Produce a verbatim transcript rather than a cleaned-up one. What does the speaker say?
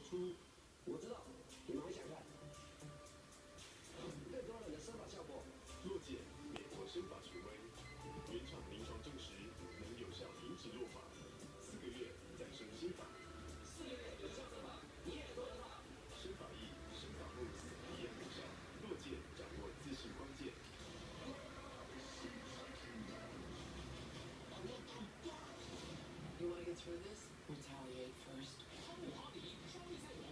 出。我知道，你们会想看。更多人的司法效果。 落剑，美国生法权威，原厂临床证实能有效停止落发，四个月再生新发。 四个月有效生发，你也做得到。 生发液、生发慕斯一样有效，落剑掌握自信关键。 You want to get through this? Retaliate first.